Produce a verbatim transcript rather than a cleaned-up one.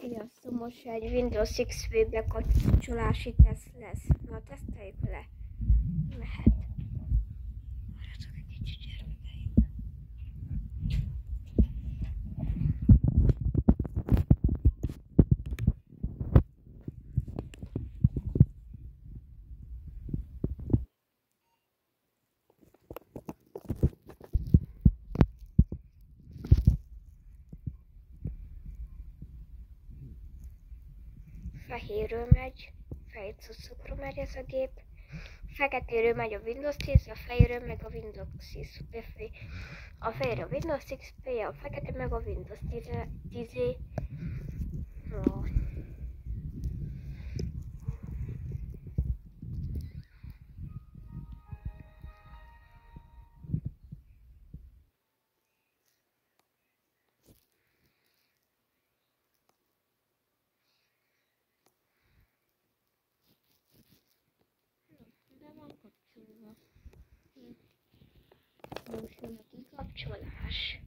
Sziasztok, most egy Windows iksz pé bekapcsolási teszt lesz. Na, teszteljük le. Mehet. Várjatok egy kicsit, gyermekeim. Fehérről megy, fehér cuccokról megy ez a gép. Feketéről megy a Windows tíz, a fehérről meg a Windows iksz pé. A fehér a Windows iksz pé, a fekete meg a Windows tíz. No. De van kapcsolva. Most jön a kikapcsolás.